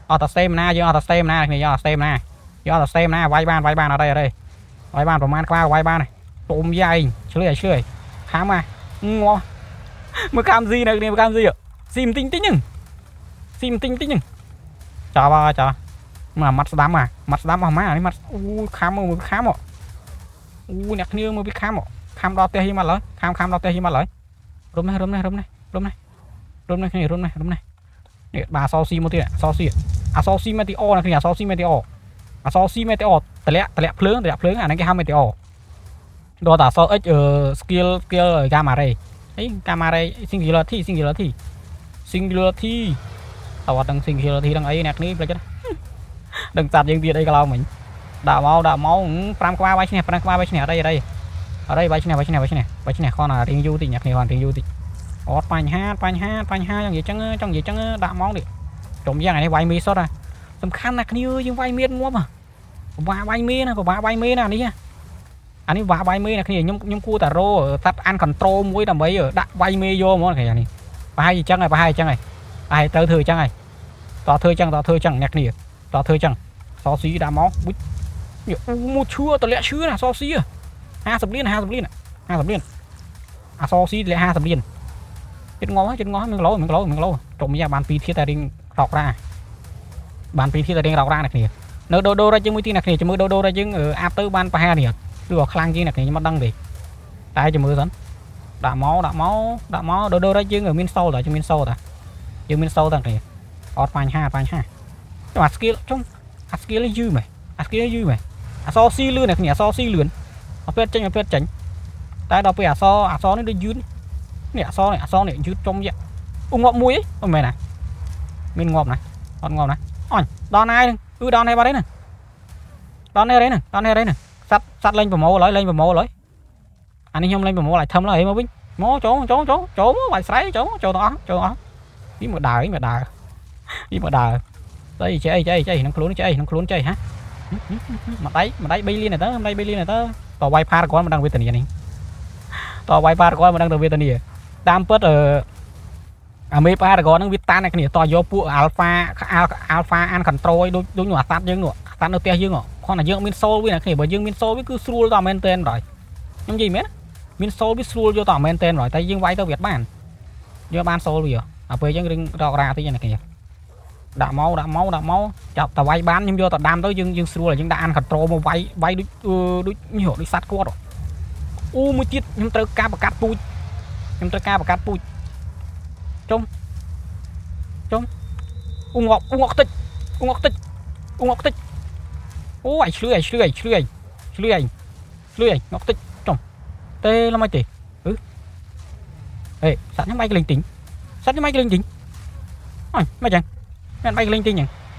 អត់តែ stamina យើងអត់តែ stamina គ្នាយើងអត់ stamina យើងអត់តែ stamina វាយបានវាយបានអត់ទេអត់ទេវាយបានប្រហែលក្បាលវាយបានទុំយាយឆ្លឿយឆ្លឿយខាំមកងោមើលកាមស៊ីនៅគ្នាកាមស៊ីស៊ីមិនទិញទិញហ្នឹងស៊ីមិនទិញទិញហ្នឹងចាប់ហើយចាប់មកម៉ាត់ស្ដាំមកម៉ាត់ស្ដាំអស់ម៉ានេះម៉ាត់អូខាំមើលខាំអូអ្នកគ្នាមើលពីខាំខាំដល់ផ្ទះយើងមកឡើយខាំខាំដល់ផ្ទះយើងមកឡើយរុំនេះរុំនេះរុំនេះរុំនេះរុំនេះគ្នារុំនេះរុំនេះនេះបាទអសស៊ីមកទៀតអសស៊ីអសស៊ីមេទីអូណាគ្នាអសស៊ីមេទីអូអសស៊ីមេទីអូតម្លាក់តម្លាក់ភ្លើងតម្លាក់ភ្លើងអាហ្នឹងគេហៅមេទីអូដល់តែអស X skill skill កាម៉ារ៉េអីកាម៉ារ៉េ singularity singularity singularity តើអត់ដឹង singularity ដឹងអីអ្នកនេះផ្លេចដឹងសាប់យើងទៀតអីក៏ឡោមិញដាក់មកដាក់មក5ក្បាលវាយឈ្នះ5ក្បាលវាយឈ្នះអីអីអត់អីវាយឈ្នះវាយឈ្នះវាយឈ្នះវាយឈ្នះខនរៀងយូរតិចអ្នកនេះខនរៀងយូរតិចអត់បញ្ហាបញ្ហាបញ្ហាយ៉ាងនិយាយចឹងចង់និយាយចឹងដាក់មកនេះចុំយ៉ាងនេះវាយមីសុតសំខាន់ណាស់គ្នាយើងវាយមានងាប់ពិបាកវាយមីណាពិបាកវាយមីណានេះអានេះវាយវាយមីណាគ្នាខ្ញុំខ្ញុំគួរតែរោតាត់អាន control មួយដើម្បីដាក់វាយមីយកហ្មងគ្នានេះប្រហែលចឹងហើយប្រហែលចឹងហើយប្រហែលទៅធ្វើចឹងហើយតធ្វើចឹងតធ្វើចឹងអ្នកគ្នាតធ្វើចឹងសស៊ីដាក់មកបុចមួយឈឿតលាក់ឈឿណាសស៊ី50លាន50លាន50លានអាសស៊ីលាក់50លានចិត្តងល់ចិត្តងល់មិនគីឡូមិនគីឡូមិនគីឡូចុំយ៉ាបាន2ធាតុតែរៀងរករាបាន2ធាតុតែរៀងរករាអ្នកគ្នានៅដូដូរ៉ាជាមួយទីអ្នកគ្នាជាមួយដូដូរ៉ាយើងអាប់ទៅបានប្រហែលនេះឬក៏ខ្លាំងជាងអ្នកគ្នាខ្ញុំមិនដឹងទេតែជាមួយសិនដាក់មកដាក់មកដាក់មកដូដូរ៉ាយើងមានសូលតែយើងមានសូលតាយើងមានសូលតាគ្នាអត់បញ្ហាបញ្ហាចុះអា skill ចុះអា skill យឺមែនអា skill យឺមែនអសស៊ីលឿនអ្នកគ្នាអសស៊ីលឿនអត់ពេលចេញអត់ពេលចេញតែដល់ពេលអសអសនេះដូចយឺននេះអសនេះអសនេះយឺតចំយ៉ាអ៊ុងាប់មួយអីមិនមែនណាមានងាប់ណាអត់ងាប់ណាអញដល់ណាហ្នឹងគឺដល់នេះបាត់ហ្នឹងដល់នេះហ្នឹងដល់នេះហ្នឹងសัตว์សัตว์លេងប្រម៉ូឡើយលេងប្រម៉ូឡើយអានេះខ្ញុំលេងប្រម៉ូឲ្យធំឡើយមកវិញមកចូលចូលចូលចូលមកវាយស្រែចូលចូលទាំងអស់ចូលអស់នេះមកដើរមកដើរនេះមកដើរđây chạy chạy chạy nó khốn chạy nó khốn chạy hả mà đấy mà đấy bay liên này tới đây bay liên này tới tàu bay pha con mà đang về tận này tàu bay pha con mà đang được về tận này đam pớt ở à mấy pha con nó viết tan này cái này tàu vô pu alpha alpha an control đôi đôi nhỏ sát dương nữa sát nó tia dương nữa con là dương min sâu với này cái bởi dương min sâu với cứ sưu tàu maintain rồi nhưng gì mấy min sâu với sưu vô tàu maintain rồi tay dương vay tao việt bản dương ban sâu bây giờ à bây giờ đừng đọc ra cái này kìa đã máu đã máu đã máu chọc tàu bay bán nhưng vô tàu đam tới dương dương xua là những đã ăn control một bay bay đứt đứt nhiều đi sát qua rồi u mới chết nhưng tới cá và cát pui nhưng tới cá và cát pui trông trông u ngọc u ngọc tích u ngọc tích u ngọc tích u ai lưỡi lưỡi lưỡi lưỡi lưỡi ngọc tích trông tê là mấy tỷ ừ ê sát những bay cái linh tính sát những bay cái linh tính ôi mấy chẳng men bay linh tinh nhỉ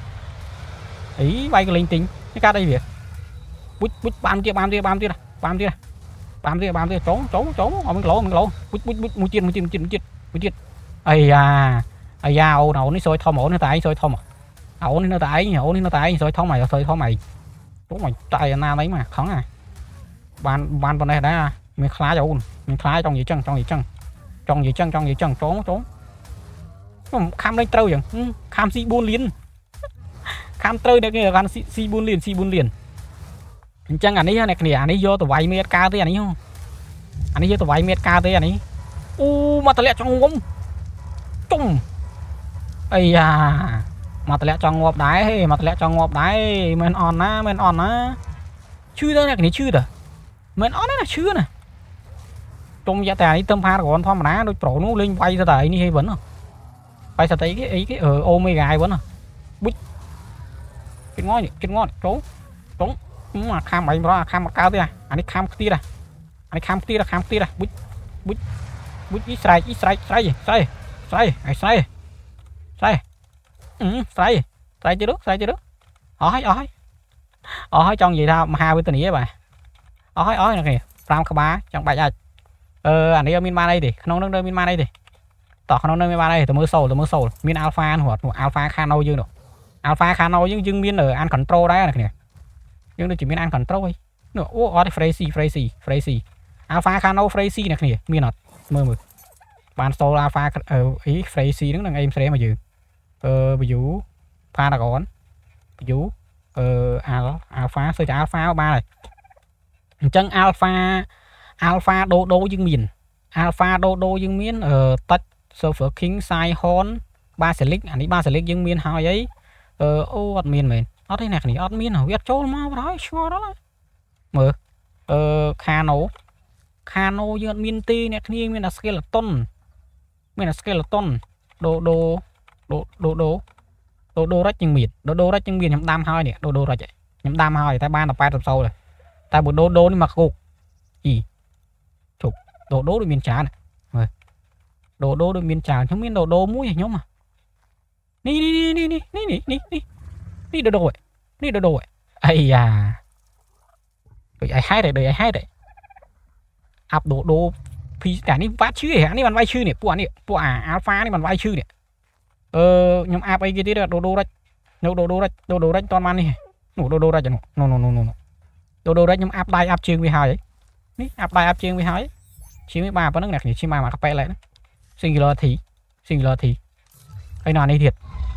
ý bay cái linh tinh cái cá đây việc bút bút bám kia bám kia bám kia bám kia bám kia bám kia trốn trốn trốn ở mình lỗ mình lỗ bút bút bút mũi tiền mũi tiền mũi tiền mũi tiền mũi tiền ai à ai da ô nào nó sôi thom ổn nó tại sôi thom à ổn nó tại ổn nó tại sôi thom mày sôi thom mày đúng mày tại na đấy mà khấn à ban ban bên này đã mình khá rồi mình khá trong gì chân trong gì chân trong gì chân trong gì chân trốn trốn khám lên trâu chẳng khám xì buôn liền khám trâu này cái gan xì buôn liền xì buôn liền chẳng anh ấy này anh ấy vô tàu vay mét ca thế anh ấy không anh ấy vô tàu vay mét ca thế anh ấy u mà tao lẹ trong ngông chung ây à mà tao lẹ trong ngọc đáy mà tao lẹ trong ngọc đáy men on á men on á chưa đâu này cái này chưa được men on là chưa nè trong giá tài tâm pha của con thom đá đôi trổ nó lên vay ra tại đi hay vẫn không phải sao thấy cái ý cái ở omega vẫn à bút cái ngon cái ngon trốn trốn mà kham mày đó kham cao thế à anh ấy kham tí ra anh ấy kham tí ra kham tí ra bút bút bút ít sai ít sai sai gì sai sai ai sai sai ừ sai sai chưa được sai chưa được ói ói ói trong gì đâu mà hai với tình nghĩa bà ói ói này kìa ram các bá trong bài ai ờ anh ấy ở min ma đây đi không đang nơi min ma đây điต่อขนมnơi ba đây từ mưa sầu từ mưa sầu miên alpha hoặc alpha cano dương được alpha cano nhưng dương miên ở an control đấy này nhưng nó chỉ miên an control ấy nữa ô ở đây Frazy Frazy Frazy alpha cano Frazy này kìa miên ở mưa mưa ban sầu alpha ở ý Frazy đứng đằng em sẽ mà dừng ờ ví dụ Paragon view ờ alpha xây alpha ba này chân alpha alpha đô đô dương miền alpha đô đô dương miền ờ tách Silver King sai hon ba selic anh đi ba selic dương miền hào ấy ờ ô ọt miền mình ọt thế này thì ọt miền hảo viết trôi mau đó xua đó mở ờ Cano Cano dương miền ti này kia miền là skeleton miền là skeleton đô đô đô đô đô đô đô rách dương miền đô đô rách dương miền nhắm đam hai nè đô đô rách nhắm đam hai tay ba là ba tập sâu rồi tay một đô đô đi mặc cục gì chụp đồ đô được miền trà này rồi đồ đô được miền trà chúng miền đồ đô mũi nhóm mà đi đi đi đi đi đi đi đi đi đồ đồ đi đồ đồ ấy à rồi ai hai đấy đời ai hai đấy áp đồ đô phi cả ní vát chữ hả ní bạn vai chữ này của này của à alpha ní bạn vai chữ này ờ nhóm áp ấy cái tí là đồ đô đấy đồ đồ đô đấy đồ đồ đấy toàn man đi đồ đồ đồ đấy no no no no đồ đồ đấy nhóm áp đai áp chương với hai ấy ní áp đai áp chương với hai chín mươi ba có nước này thì chín mươi ba mà các bé lại singular thì singular thì cái nào này thiệt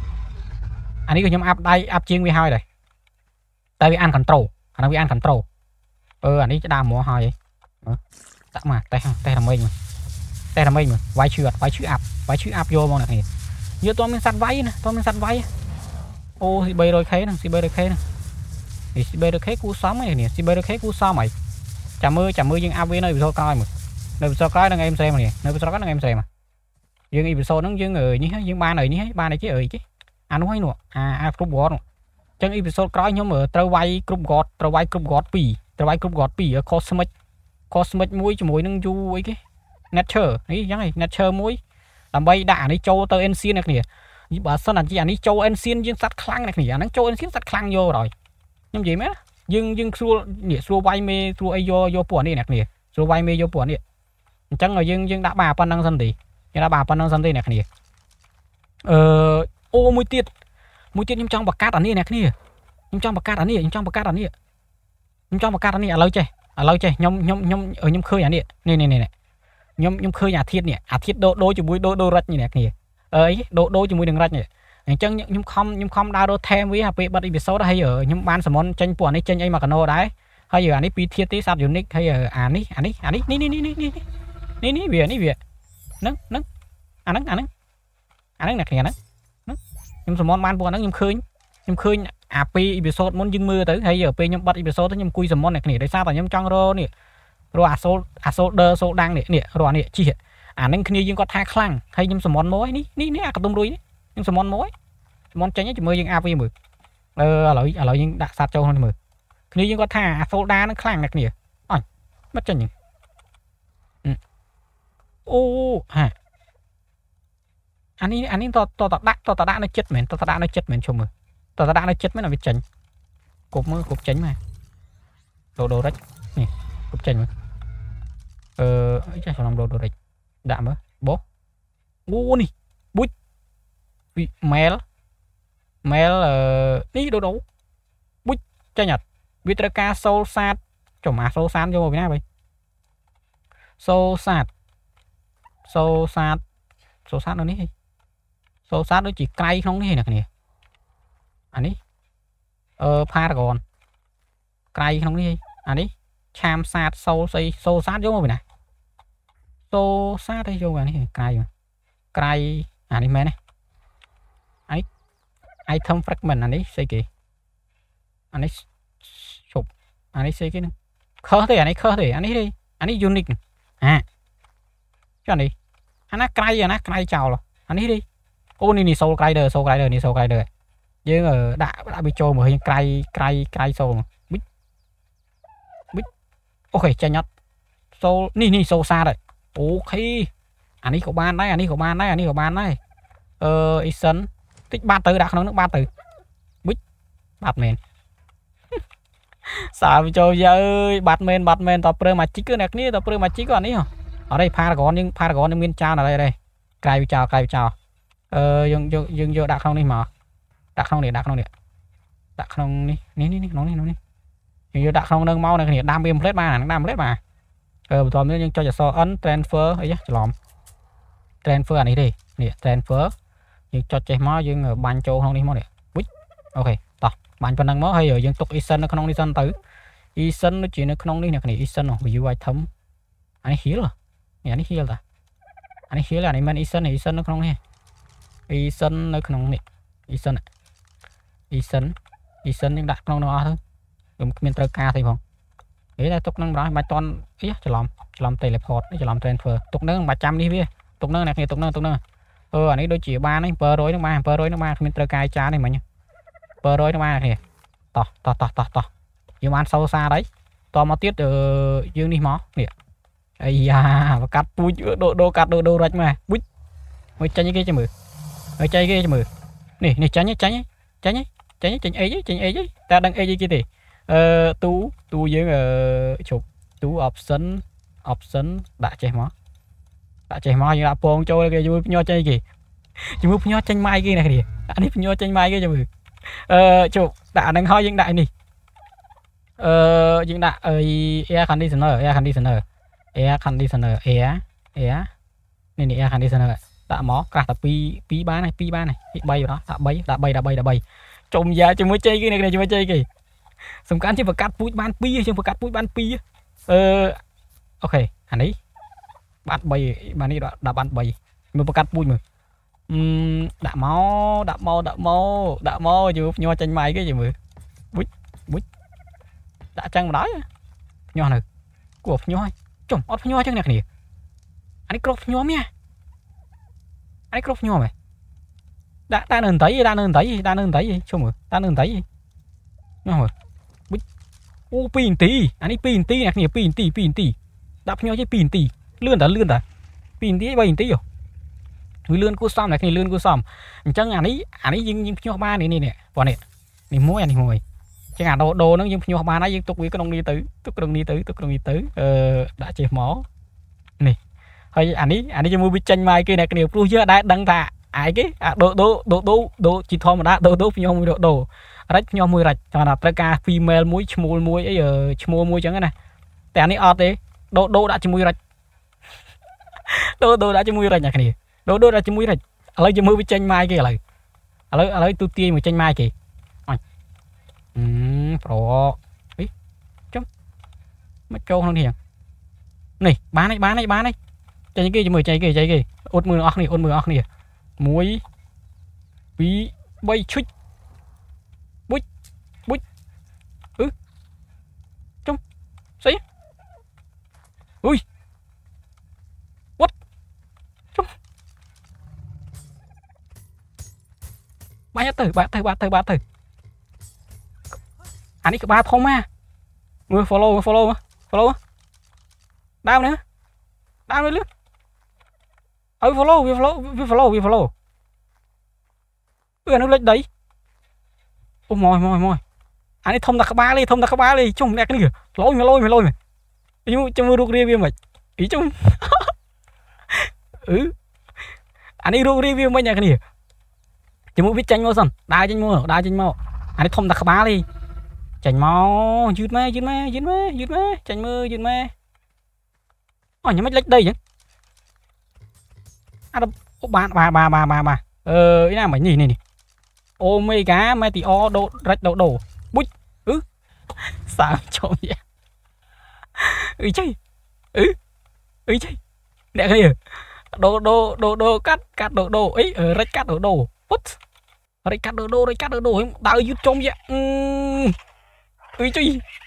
anh ấy có nhóm áp đai áp chương với hai này tại vì ăn control anh ấy ăn control ờ anh ấy đam mùa hai vậy tặng mà tay tay làm mình mà tay làm mình mà váy chữ váy chữ áp váy chữ áp vô mong này như tôi mình săn váy nè tôi mình săn váy ô thì bây rồi khé nè thì bây rồi khé nè thì bây rồi khé cú sóng này nè thì bây rồi khé cú sao mày chả mưa chả mưa nhưng áp với nơi bị thôi coi mà nơi sao cái đang em xem nè nơi sao cái đang em xem mà nhưng episode nó nhưng người như nhưng ba này như ba này chứ ơi chứ anh nói nữa à à group god chân episode coi nhóm ở trâu vay group god trâu vay group god pì trâu vay group god pì ở cosmic cosmic muối cho muối nâng du ấy cái nature ấy giống này nature muối làm bay đạn ấy châu tơ ancient này kìa bà sao là chỉ anh ấy châu ancient nhưng sát khăng này kìa nó châu ancient sát khăng vô rồi nhưng gì mấy nhưng nhưng xua nhỉ xua vay mê xua ai vô vô buồn đi nè kìa xua vay mê vô buồn đi chẳng là nhưng nhưng đã bà pan năng dân thì nhưng đã bà pan năng dân thì nè kìa ờ ô mũi tiết mũi tiết nhưng trong bạc cát ở đây nè kìa nhưng trong bạc cát ở đây nhưng trong bạc cát ở đây nhưng trong bạc cát ở đây à lâu chơi à lâu chơi nhom nhom nhom ở nhom khơi à nè nè nè nè nhom nhom khơi nhà thiết nè à thiết đô đô cho mũi đô đô rách như nè kìa ấy đô đô cho mũi đừng rách nè chẳng nhom không nhom không đa đô thêm với hả bị bắt bị số đó hay ở nhom ban sầm món tranh buồn ấy tranh ấy mà cano đấy hay giờ anh ấy pi thiết tí sát unique hay giờ anh ấy anh ấy anh ấy ní ní ní ní ní ní ní về ní về nấng nấng anh nấng anh nấng anh nấng nè kìa nấng nhưng sầm món ban buồn nấng nhom khơi nhom khơi à pi episode muốn dưng mưa tới hay giờ pi nhom bắt episode tới nhom cùi sầm món này kìa đấy sao tại nhom trong rô nè rồi à số à số đơ số đang nè nè rồi nè chi à nấng kia nhưng có tha khăng hay nhom sầm món mối ní ní ní à cái tôm đuôi nhom sầm món mối món tránh chỉ mưa nhưng a pi mười ờ lợi à lợi nhưng đã sát châu hơn mười khi nhưng có tha số đa nó khăng này kìa ôi mất chân nhỉ ô hả anh ấy anh ấy to to to đắt to to đắt nó chết mền to to đắt nó chết mền chùm rồi to to đắt nó chết mới là bị chỉnh cục mới cục chỉnh mà đồ đồ đấy nè cục chỉnh mà ờ ấy chắc làm đồ đồ đấy đạm á bố ngu nè bút mail mail ờ đi đồ đấu bút cho nhật Vitraka soul sát chồng mà soul sát cho một cái này vậy soul sát soul sát soul sát nó ní soul sát nó chỉ cay không ní nè nè anh ấy ờ Paragon cay không ní anh ấy cham sát soul xây soul sát giống một này soul sát đây vô vào này cay mà cay anh ấy mẹ này ấy item fragment anh ấy xây kì anh ấy chụp anh ấy xây cái nữa khơ thì anh ấy khơ thì anh ấy đi anh ấy unique à cho anh đi anh ấy cay anh ấy cay chào rồi anh ấy đi ô này soul rider soul rider này soul rider nhưng ở đã đã bị trôi một hình cay cay cay soul bích bích ok chạy nhật soul ní ní soul xa rồi ok anh ấy của ban đấy anh ấy của ban đấy anh ấy của ban đấy ờ Ison tích ba từ đã không nước ba từ bích bạt mền sao bị trôi ơi bạt mền bạt mền tập prơ mà chỉ cứ nẹt ní tập prơ mà chỉ còn ní hả ở đây Paragon nhưng Paragon nhưng nguyên trao ở đây đây cài chào cài chào ờ dừng dừng dừng dừng đặt không đi mà đặt không để đặt không để đặt không đi ní ní ní nó đi nó đi dừng đặt không nâng mau này thì đam biêm plate ba này đam plate mà ờ toàn nhưng cho so ấn transfer ấy chứ lòm transfer này đi nè transfer nhưng cho chạy máu nhưng ở ban châu không đi máu này អូខេតោះបាញ់ប៉ុណ្ណឹងមកហើយយើងទុក Eason នៅក្នុងនេះសិនទៅ Eason ដូចជានៅក្នុងនេះអ្នកនេះ Eason view item អានេះ heal អានេះ heal តាអានេះ heal អានេះមិន Eason Eason នៅក្នុងនេះ Eason នៅក្នុងនេះ Eason Eason Eason យើងដាក់ក្នុងនោះអស់ទៅខ្ញុំគ្មានត្រូវការទេផងហេតែទុកនឹងម្ដងមិនតន់អីច្រឡំច្រឡំ teleport ច្រឡំ transfer ទុកនឹងមិនចាំនេះវាទុកនឹងអ្នកគ្នាទុកនឹងទុកនឹងអឺអានេះដូចជាបានហ្នឹង700ហ្នឹងបាន700ហ្នឹងបានគ្មានត្រូវការចានទេមិញ700ហ្នឹងបានគ្នាតោះតោះតោះតោះតោះយើងបានសោសាđấy តមកទៀតយើងនេះមកនេះអាយ៉ាបកាត់ពូជដូដូកាត់ដូដូរាច់មកបុចមកចាញ់គេចាំមើលហើយចាញ់គេចាំមើលនេះនេះចាញ់ចាញ់ចាញ់ចាញ់ចាញ់អីចាញ់អីតែដឹងអីគេទេអឺទូទូយើងអឺជប់ទូ option option ដាក់ចេះមកដាក់ចេះមកយើងដាក់ពងចូលគេជួយភ្ញាត់ចេញគេជាមួយភ្ញាត់ចេញម៉ាយគេណាគ្នាអានេះភ្ញាត់ចេញម៉ាយគេចាំមើលអឺជប់ដាក់អានឹងហើយយើងដាក់នេះអឺយើងដាក់អី air conditioner air conditioner air conditioner air air នេះនេះ air conditioner ដាក់មកកាសតែ2 2បានហើយ2បានហើយ3បណ្ដោះដាក់3ដាក់3ដាក់3ដាក់3ចុំយ៉ាជាមួយជ័យគេនេះជាមួយជ័យគេសំខាន់ជាបង្កាត់ពូជបាន2ជាងបង្កាត់ពូជបាន2អឺអូខេអានេះបាន3បាននេះដាក់បាន3មើលបង្កាត់ពូជមើលអឺដាក់មកដាក់មកដាក់មកដាក់មកជួយញ័រចាញ់ម៉ៃគេជួយមើលបុចបុចដាក់ចឹងម្ដងញ័រនៅគួរញ័រចុំអត់ញ័រចឹងអ្នកគ្នាអានេះគ្រាប់ញ័រមាអានេះគ្រាប់ញ័រមែនដាក់ដាក់នៅន្តីដាក់នៅន្តីដាក់នៅន្តីជុំមើលដាក់នៅន្តីញ័រមើលបុចអូ2នាទីអានេះ2នាទីអ្នកគ្នា2នាទី2នាទីដាក់ញ័រជិះ2នាទីលឿនតាលឿនតា2នាទី3នាទីវាលឿនគួរសមអ្នកគ្នាលឿនគួរសមអញ្ចឹងអានេះអានេះយើងយើងភ្ញាស់បាននេះនេះបងនេះនេះមួយអានេះមួយចឹងអាដូដូហ្នឹងយើងភ្ញាស់បានហើយយើងទុកវាក្នុងនេះទៅទុកក្នុងនេះទៅទុកក្នុងនេះទៅអឺដាក់ចេះមកនេះហើយអានេះអានេះជាមួយវាចេញមកគេអ្នកគ្នាព្រោះយើងអត់ដឹងថាអាយគេអាដូដូដូដូដូជាធម្មតាដូដូភ្ញាស់មួយដូដូរាច់ភ្ញាស់មួយរាច់ចង់ថាត្រូវការ female មួយឈ្មោលមួយអីឈ្មោលមួយចឹងណាតែអានេះអត់ទេដូដូដាក់ជាមួយរាច់ដូដូដាក់ជាមួយរាច់អ្នកគ្នាដូដូដាក់ជាមួយរាច់ឥឡូវជាមួយវាចេញមកគេឥឡូវឥឡូវឥឡូវទូទាញមួយចេញមកគេអញអឺប្រអីចំមកចូលក្នុងនេះនេះបានហើយបានហើយបានហើយចេញគេជាមួយចេញគេចេញគេអ៊ុតមើលអស់គ្នាអ៊ុតមើលអស់គ្នា1 2 3ឈុចបុចបុចអឺចំស្អីអុយវ៉ាត់ចំបាញ់ទៅបាក់ទៅបាក់ទៅបាក់ទៅអានេះក្បាលធំណាមើល follow follow follow ដើមនេះដើមនេះលឿនអើ follow វា follow វា follow វា follow អឺអានោះលេចដីអូម៉យម៉យម៉យអានេះធំតែក្បាលទេធំតែក្បាលទេជុំអ្នកនេះលយមកលយមកលយមកយូចាំមើលរូបរាងវាមិនអីជុំអឺអានេះរូបរាងវាមិនអ្នកនេះចាំមើលវាចាញ់មកសិនដើរចេញមកដើរចេញមកអានេះធំតែក្បាលទេចាញ់មកយឺតម៉ែយឺតម៉ែយឺតម៉ែយឺតម៉ែចាញ់មើលយឺតម៉ែអូញ៉ាំមិនលេចដីចឹងអាបានបានបានបានបានអឺឯណាមិញនេះនេះអូមេហ្គាមេទីអដូរ៉ាច់ដូដូបុចអឺសាចូលយ៉ាអីចៃអឺអីចៃអ្នកគ្នាដូដូដូដូកាត់កាត់ដូដូអីរ៉ាច់កាត់ដូដូពុតរ៉ាច់កាត់ដូដូរ៉ាច់កាត់ដូដូដើរយឺតចំយ៉ាអឺអីចៃ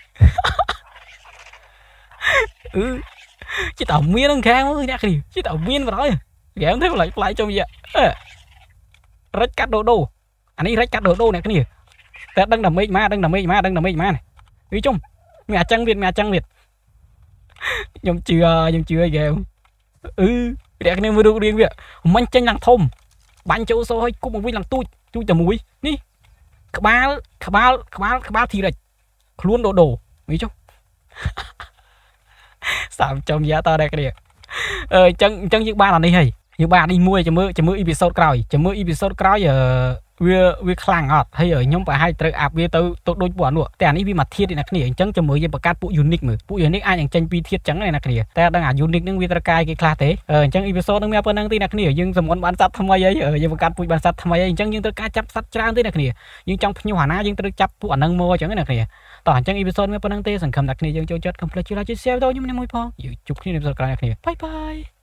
អឺchỉ tao miên ăn khang mới nè kì chỉ tao miên vào đó ghé thấy lại lại trong vậy rách cắt đồ đồ anh ấy rách cắt đồ đồ này cái gì ta đang làm mấy má đang làm mấy má đang làm mấy má này đi chung mẹ trăng việt mẹ trăng việt nhom chưa nhom chưa ghê ừ để cái mới được riêng vậy mình tranh làng thôm bánh châu số hay cũng một viên làng tôi tôi chả muối ní các ba các ba các ba các ba thì là luôn đồ đồ đi chungสามจมยาตาได้กันเนี่ยเออจังจังยึกบ้านอันนี้ให้យើងបាទនេះមួយចាំមើលចាំមើលអ៊ីពីសូតក្រោយចាំមើលអ៊ីពីសូតក្រោយអឺវាវាខ្លាំងអត់ហើយខ្ញុំប្រហែលត្រូវអាប់វាទៅទៅដូចពួកអានោះតែអានេះវាមកធាតឯណាគ្នាអញ្ចឹងចាំមើលយើងបង្កើតពួក unique មើលពួក unique អាចនឹងចេញពីធាតអញ្ចឹងឯណាគ្នាតែដឹងអា unique ហ្នឹងវាត្រូវកាយគេខ្លះទេអញ្ចឹងអ៊ីពីសូតហ្នឹងមានប៉ុណ្្នឹងទេណាគ្នាយើងសមុនបានសัตว์ថ្មីអីយើងបង្កើតពូជបានសัตว์ថ្មីអីអញ្ចឹងយើងត្រូវការចាប់សัตว์ច្រើនទេណាគ្នាយើងចង់ភ្ញូអាណាយើងត្រូវចាប់ពួកអាហ្នឹងមកអញ្ចឹងណាគ្នាតោះអញ្ចឹងអ៊ីពីសូតមានប៉ុណ្្នឹងទេសង្ឃឹមថាគ្នាយើងចូលចិត្តកុំភ្លេចជួយ like ជួយ share វីដេអូខ្ញុំនេះមួយផងយើងជួបគ្នានៅអ៊ីពីសូតក្រោយណាគ្នាបាយបាយ